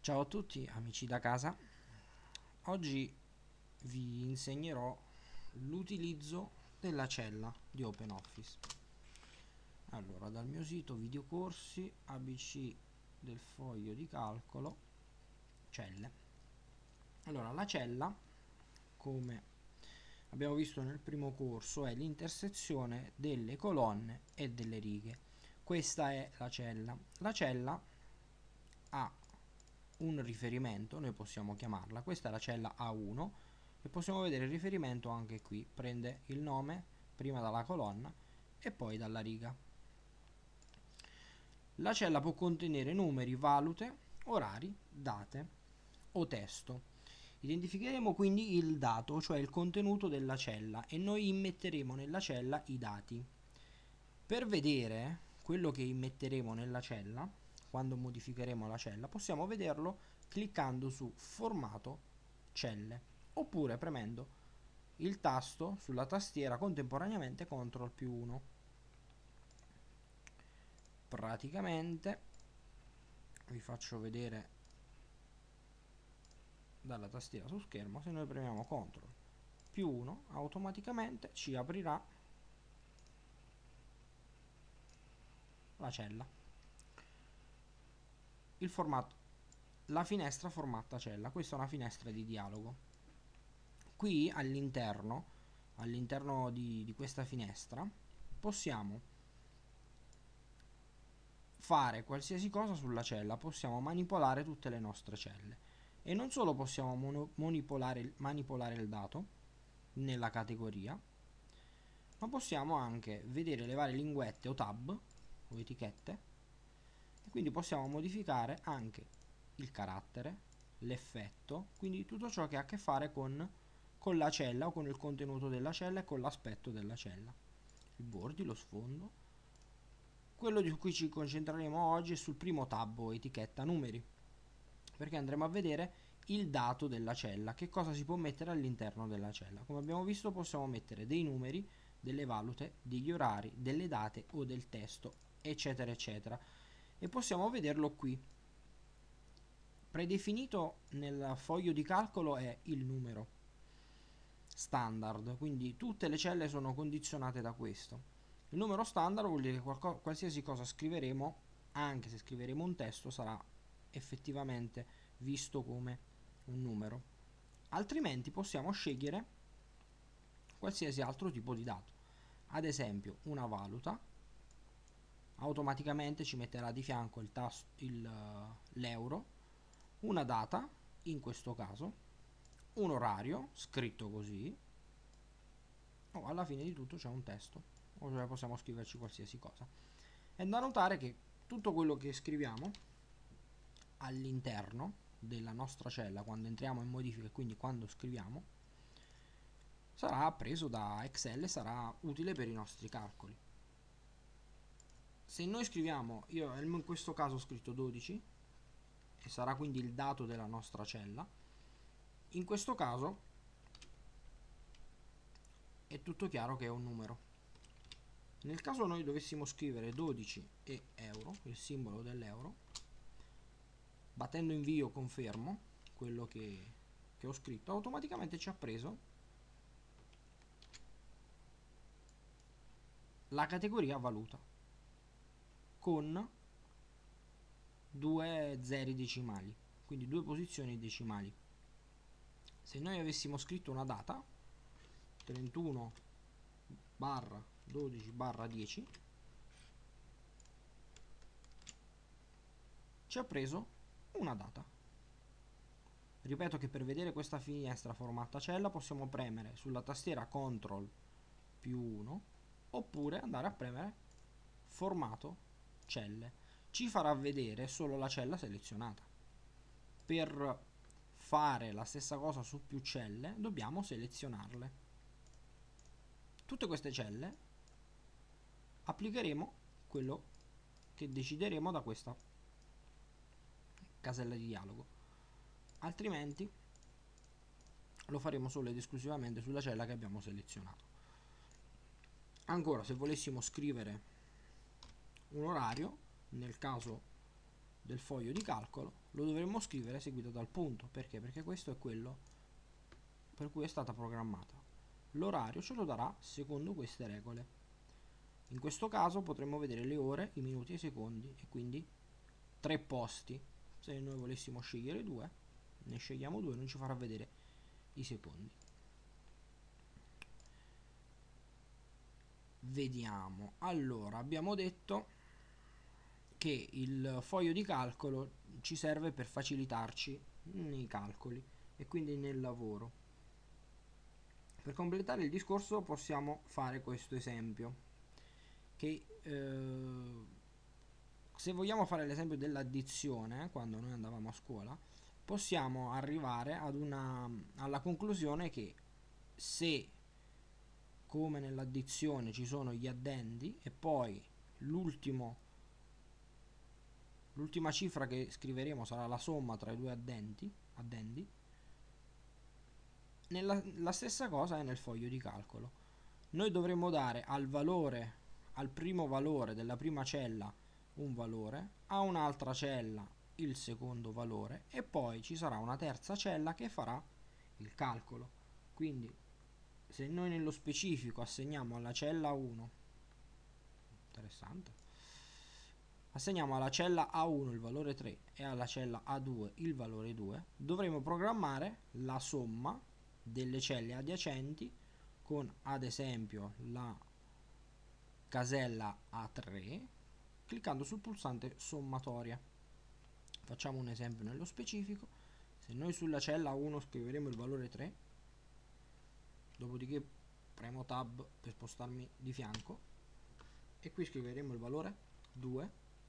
Ciao a tutti amici da casa, oggi vi insegnerò l'utilizzo della cella di OpenOffice. Allora, dal mio sito videocorsi ABC del foglio di calcolo, celle. Allora, la cella, come abbiamo visto nel primo corso, è l'intersezione delle colonne e delle righe. Questa è la cella. La cella ha un riferimento, noi possiamo chiamarla, questa è la cella A1 e possiamo vedere il riferimento anche qui, prende il nome prima dalla colonna e poi dalla riga. La cella può contenere numeri, valute, orari, date o testo. Identificheremo quindi il dato, cioè il contenuto della cella, e noi immetteremo nella cella i dati. Per vedere quello che immetteremo nella cella, quando modificheremo la cella, possiamo vederlo cliccando su formato celle oppure premendo il tasto sulla tastiera contemporaneamente CTRL+1. Praticamente vi faccio vedere dalla tastiera su schermo. Se noi premiamo CTRL+1 automaticamente ci aprirà la cella, il formato, la finestra formata cella. Questa è una finestra di dialogo. Qui all'interno di questa finestra possiamo fare qualsiasi cosa sulla cella, possiamo manipolare tutte le nostre celle e non solo possiamo manipolare il dato nella categoria, ma possiamo anche vedere le varie linguette o tab o etichette, e quindi possiamo modificare anche il carattere, l'effetto, quindi tutto ciò che ha a che fare con la cella o con il contenuto della cella e con l'aspetto della cella. I bordi, lo sfondo. Quello di cui ci concentreremo oggi è sul primo tab o etichetta numeri, perché andremo a vedere il dato della cella, che cosa si può mettere all'interno della cella. Come abbiamo visto possiamo mettere dei numeri, delle valute, degli orari, delle date o del testo, eccetera eccetera, e possiamo vederlo qui. Predefinito nel foglio di calcolo è il numero standard, quindi tutte le celle sono condizionate da questo. Il numero standard vuol dire che qualsiasi cosa scriveremo, anche se scriveremo un testo, sarà effettivamente visto come un numero. Altrimenti possiamo scegliere qualsiasi altro tipo di dato. Ad esempio, una valuta automaticamente ci metterà di fianco l'euro, una data, in questo caso, un orario, scritto così, o alla fine di tutto c'è un testo, o cioè possiamo scriverci qualsiasi cosa. È da notare che tutto quello che scriviamo all'interno della nostra cella, quando entriamo in modifica e quindi quando scriviamo, sarà preso da Excel e sarà utile per i nostri calcoli. Se noi scriviamo, io in questo caso ho scritto 12 e sarà quindi il dato della nostra cella, in questo caso è tutto chiaro che è un numero. Nel caso noi dovessimo scrivere 12 e euro, il simbolo dell'euro, battendo invio confermo quello che ho scritto, automaticamente ci ha preso la categoria valuta con due zeri decimali, quindi due posizioni decimali. Se noi avessimo scritto una data 31 barra 12 barra 10, ci ha preso una data. Ripeto che per vedere questa finestra formata cella possiamo premere sulla tastiera CTRL+1 oppure andare a premere formato celle. Ci farà vedere solo la cella selezionata. Per fare la stessa cosa su più celle dobbiamo selezionarle. Tutte queste celle applicheremo quello che decideremo da questa casella di dialogo, altrimenti lo faremo solo ed esclusivamente sulla cella che abbiamo selezionato. Ancora, se volessimo scrivere un orario, nel caso del foglio di calcolo lo dovremmo scrivere seguito dal punto. Perché? Perché questo è quello per cui è stata programmata. L'orario ce lo darà secondo queste regole. In questo caso potremmo vedere le ore, i minuti e i secondi, e quindi 3 posti. Se noi volessimo scegliere 2, ne scegliamo 2, non ci farà vedere i secondi. Vediamo. Allora, abbiamo detto che il foglio di calcolo ci serve per facilitarci nei calcoli e quindi nel lavoro. Per completare il discorso possiamo fare questo esempio, che se vogliamo fare l'esempio dell'addizione, quando noi andavamo a scuola, possiamo arrivare alla conclusione che se, come nell'addizione, ci sono gli addendi e poi l'ultima cifra che scriveremo sarà la somma tra i due addendi, la stessa cosa è nel foglio di calcolo. Noi dovremo dare al primo valore della prima cella un valore, a un'altra cella il secondo valore e poi ci sarà una terza cella che farà il calcolo. Quindi se noi nello specifico assegniamo alla cella 1, interessante, assegniamo alla cella A1 il valore 3 e alla cella A2 il valore 2, dovremo programmare la somma delle celle adiacenti con ad esempio la casella A3 cliccando sul pulsante sommatoria. Facciamo un esempio nello specifico. Se noi sulla cella 1 scriveremo il valore 3, dopodiché premo tab per spostarmi di fianco e qui scriveremo il valore 2,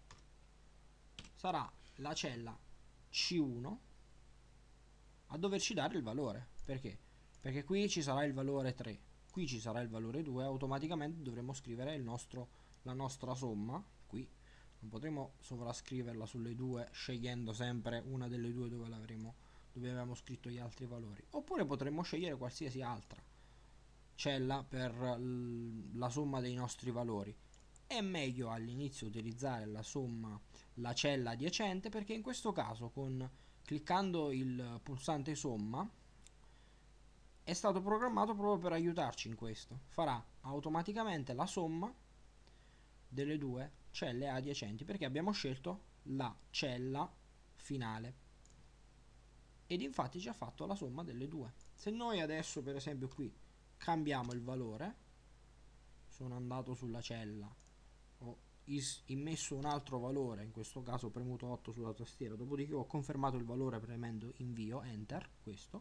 sarà la cella C1 a doverci dare il valore. Perché? Perché qui ci sarà il valore 3, qui ci sarà il valore 2, automaticamente dovremo scrivere la nostra somma qui. Non potremo sovrascriverla sulle due scegliendo sempre una delle due dove avevamo scritto gli altri valori, oppure potremmo scegliere qualsiasi altra cella per la somma dei nostri valori. È meglio all'inizio utilizzare la cella adiacente, perché in questo caso cliccando il pulsante somma è stato programmato proprio per aiutarci in questo. Farà automaticamente la somma delle due celle adiacenti perché abbiamo scelto la cella finale ed infatti ci ha fatto la somma delle due. Se noi adesso per esempio qui cambiamo il valore, sono andato sulla cella, ho immesso un altro valore, in questo caso ho premuto 8 sulla tastiera, dopodiché ho confermato il valore premendo invio, enter, questo,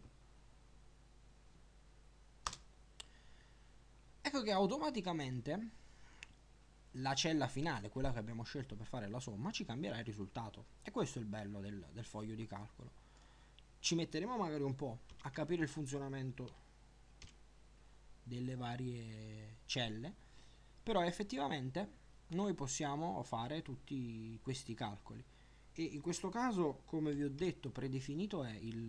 ecco che automaticamente la cella finale, quella che abbiamo scelto per fare la somma, ci cambierà il risultato. E questo è il bello del foglio di calcolo. Ci metteremo magari un po' a capire il funzionamento delle varie celle, però effettivamente noi possiamo fare tutti questi calcoli. E in questo caso, come vi ho detto, predefinito è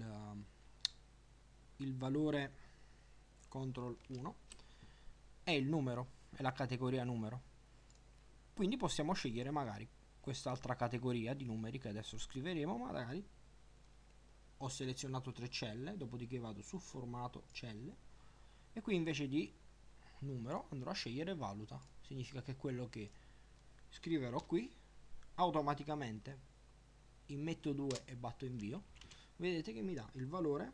il valore control 1, è il numero, è la categoria numero. Quindi possiamo scegliere magari quest'altra categoria di numeri che adesso scriveremo. Magari ho selezionato 3 celle, dopodiché vado su formato celle e qui invece di numero andrò a scegliere valuta. Significa che quello che scriverò qui automaticamente immetto 2 e batto invio, vedete che mi dà il valore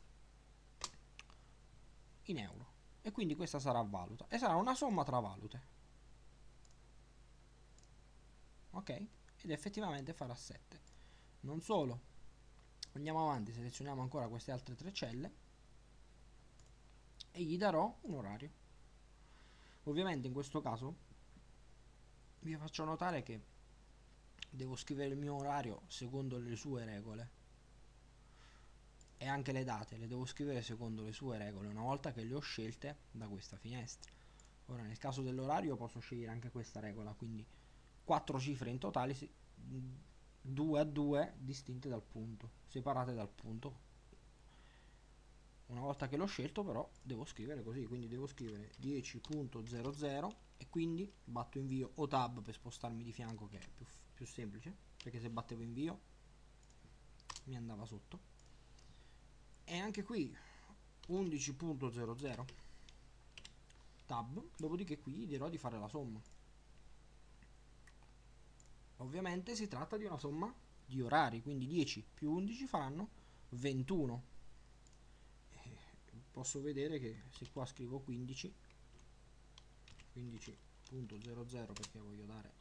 in euro e quindi questa sarà valuta e sarà una somma tra valute, ok? Ed effettivamente farà 7. Non solo, andiamo avanti, selezioniamo ancora queste altre 3 celle e gli darò un orario. Ovviamente in questo caso vi faccio notare che devo scrivere il mio orario secondo le sue regole e anche le date le devo scrivere secondo le sue regole una volta che le ho scelte da questa finestra. Ora nel caso dell'orario posso scegliere anche questa regola, quindi 4 cifre in totale, 2 a 2 distinte dal punto, separate dal punto. Una volta che l'ho scelto però devo scrivere così, quindi devo scrivere 10.00 e quindi batto invio o tab per spostarmi di fianco che è più semplice. perché se battevo invio mi andava sotto. E anche qui 11.00 tab, dopodiché qui gli dirò di fare la somma. Ovviamente si tratta di una somma di orari, quindi 10 più 11 faranno 21. Posso vedere che se qua scrivo 15.00 perché voglio dare,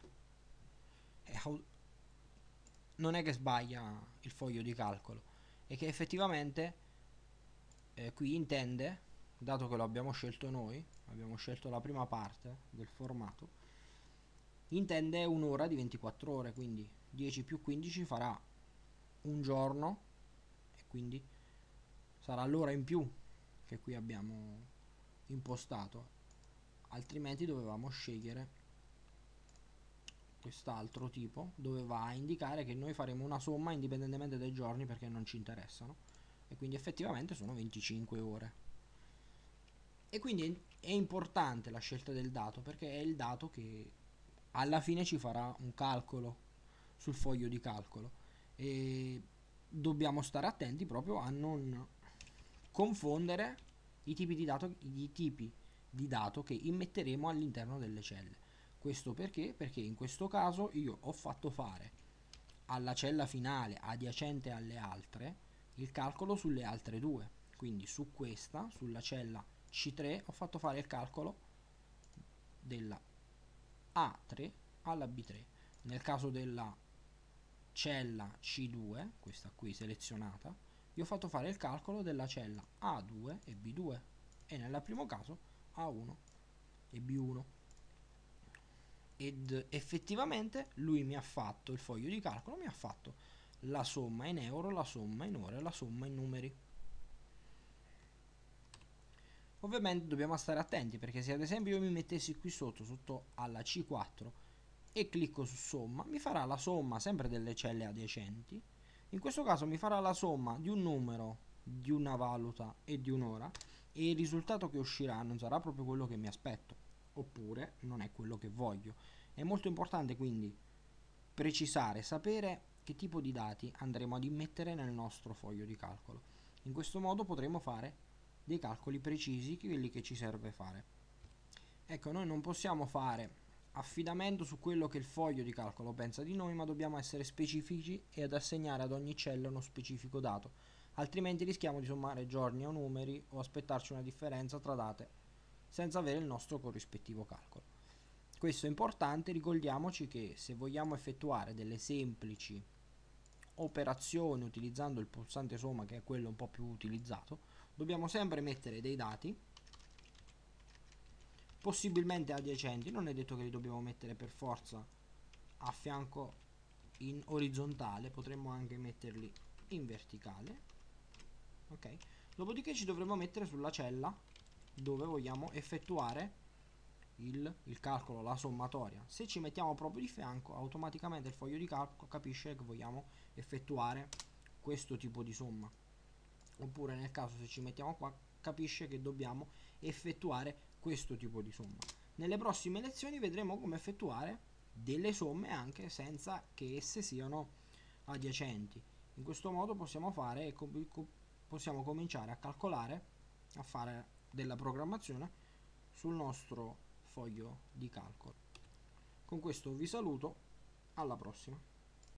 non è che sbaglia il foglio di calcolo, è che effettivamente qui intende, dato che lo abbiamo scelto noi, abbiamo scelto la prima parte del formato, intende un'ora di 24 ore, quindi 10 più 15 farà un giorno, e quindi sarà l'ora in più che qui abbiamo impostato, altrimenti dovevamo scegliere quest'altro tipo dove va a indicare che noi faremo una somma indipendentemente dai giorni perché non ci interessano, e quindi effettivamente sono 25 ore. E quindi è importante la scelta del dato perché è il dato che alla fine ci farà un calcolo sul foglio di calcolo, e dobbiamo stare attenti proprio a non confondere i tipi di dato che immetteremo all'interno delle celle. Questo perché? Perché in questo caso io ho fatto fare alla cella finale adiacente alle altre il calcolo sulle altre due, quindi su questa, sulla cella C3, ho fatto fare il calcolo della A3 alla B3. Nel caso della cella C2, questa qui selezionata, io ho fatto fare il calcolo della cella A2 e B2, e nel primo caso A1 e B1. Ed effettivamente lui mi ha fatto il foglio di calcolo, mi ha fatto la somma in euro, la somma in ore, la somma in numeri. Ovviamente dobbiamo stare attenti perché se ad esempio io mi mettessi qui sotto alla C4 e clicco su somma, mi farà la somma sempre delle celle adiacenti. In questo caso mi farà la somma di un numero, di una valuta e di un'ora, e il risultato che uscirà non sarà proprio quello che mi aspetto, oppure non è quello che voglio. È molto importante quindi precisare, sapere che tipo di dati andremo ad immettere nel nostro foglio di calcolo. In questo modo potremo fare dei calcoli precisi, quelli che ci serve fare. Ecco, noi non possiamo fare affidamento su quello che il foglio di calcolo pensa di noi, ma dobbiamo essere specifici e ad assegnare ad ogni cella uno specifico dato, altrimenti rischiamo di sommare giorni o numeri o aspettarci una differenza tra date senza avere il nostro corrispettivo calcolo. Questo è importante, ricordiamoci che se vogliamo effettuare delle semplici operazioni utilizzando il pulsante somma, che è quello un po' più utilizzato, dobbiamo sempre mettere dei dati, possibilmente adiacenti, non è detto che li dobbiamo mettere per forza a fianco in orizzontale, potremmo anche metterli in verticale, ok? Dopodiché ci dovremo mettere sulla cella dove vogliamo effettuare il calcolo, la sommatoria. Se ci mettiamo proprio di fianco, automaticamente il foglio di calcolo capisce che vogliamo effettuare questo tipo di somma, oppure nel caso se ci mettiamo qua capisce che dobbiamo effettuare questo tipo di somma. Nelle prossime lezioni vedremo come effettuare delle somme anche senza che esse siano adiacenti. In questo modo possiamo fare possiamo cominciare a calcolare, a fare della programmazione sul nostro foglio di calcolo. Con questo vi saluto, alla prossima.